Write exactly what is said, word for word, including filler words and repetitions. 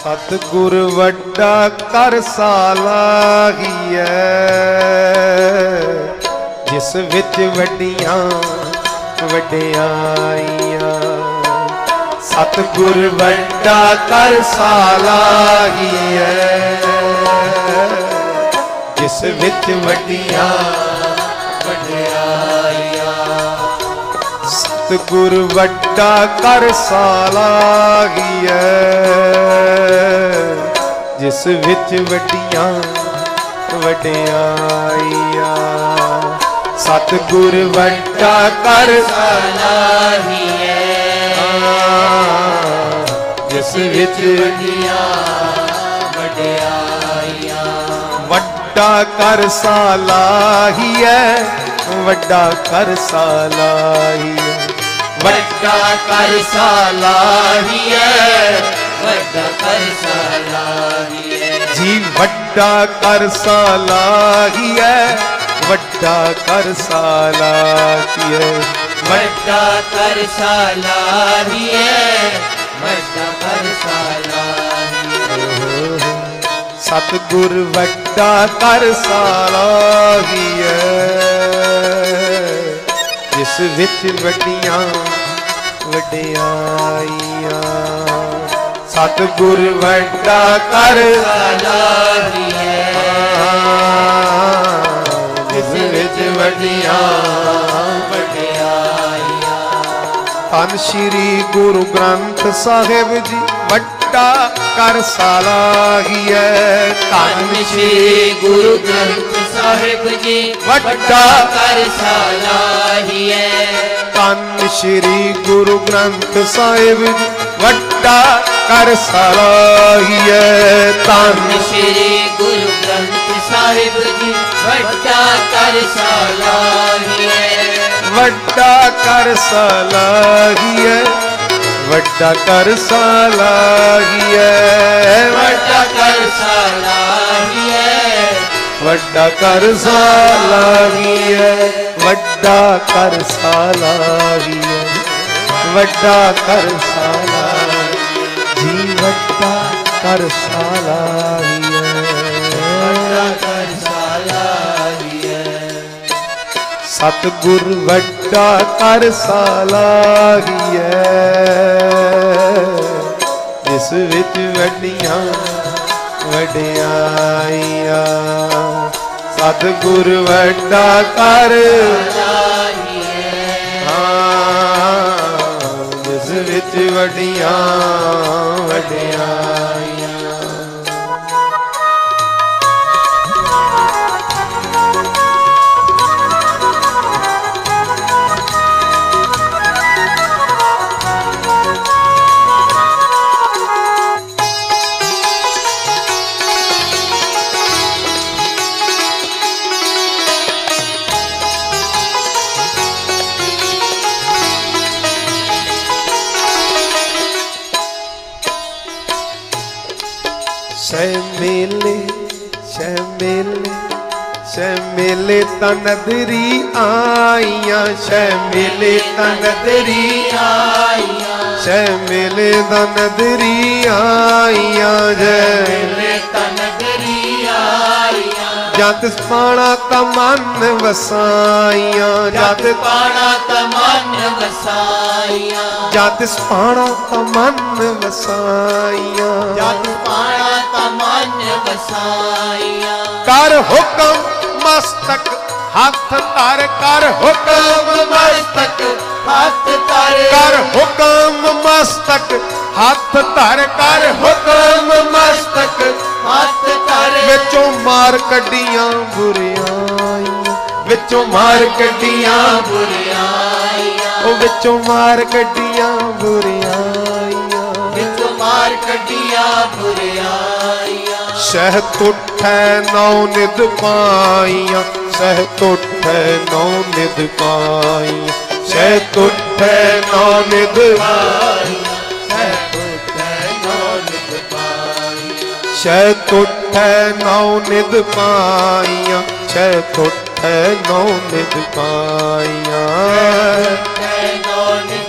सतगुर वड्डा कर सालाहीए जिस विच वड्डियां वड्डियाइयां। सतगुर वड्डा कर सालाहीए जिस विच वड्डियां वड्डियाइयां। सतगुर वड्डा कर सालाहीए जिस विच वड्डियां वड्डियाइयां। सतगुर वड्डा कर सालाहीए जिस विच वड्डियां वड्डियाइयां। वड्डा कर सालाहीए वड्डा कर सालाहीए। वड्डा कर सालाहीए वड्डा कर सालाहीए। जी वड्डा कर सालाहीए वड्डा कर सालाहीए। वड्डा कर सालाहीए वड्डा कर सालाहीए। सतगुर वड्डा कर सालाहीए जिस विच वड्डियां वड्डियाइयां। सतगुर वड्डा कर सालाहीए जिस विच वड्डियां वड्डियाइयां। धन श्री गुरु ग्रंथ साहिब जी वड्डा कर सालाहीए। धन श्री गुरु ग्रंथ साहिब जी वड्डा कर सालाहीए। धन श्री गुरु ग्रंथ साहिब जी वड्डा कर सालाहीए। धन श्री गुरु ग्रंथ साहिब जी वड्डा कर सालाहीए। वड्डा कर सालाहीए वड्डा कर सालाहीए। वड्डा कर सालाहीए वड्डा कर सालाहीए। वड्डा कर सालाहीए वड्डा कर सालाहीए। जी वड्डा कर सालाहीए वड्डा कर सालाहीए। सतगुर वड्डा कर सालाहीए जिस विच वड्डियां वड्डियाइयां। सतगुर वड्डा कर सालाहीए जिस विच वड्डियां वड्डियाइयां। शै मेले शै मेले शै मेले तनदरी आइयां। शै मेले तनदरी आइयां। शै मेले तनदरी आइयां। जय मेले तनदरी आइयां। जत पाना तमन वसाइयां। जत पाना तमन वसाइयां। जत पाना तमन वसाइयां। जत पाना तमन वसाइयां। कर हुक्म मस्तक हाथ धर कर हुक्म मस्तक हाथ धर कर हुक्म मस्तक हाथ धर कर हुक्म मस्तक हाथ धर। विचों मार कड्डियां बुरियाइयां। विचों मार कड्डियां बुरियाइयां। ओ विचों मार कड्डियां बुरियाइयां। विचों मार कड्डियां बुरियाइयां। सह तुठै नौ निद पाइयां। सह तुठै नौ निद पाइयां। सह तुठै नौ निद पाइयां। सह तुठै नौ निद पाइयां। सह तुठै नौ निद पाइयां। सह तुठै नौ निद पाइयां। सह तुठै नौ निद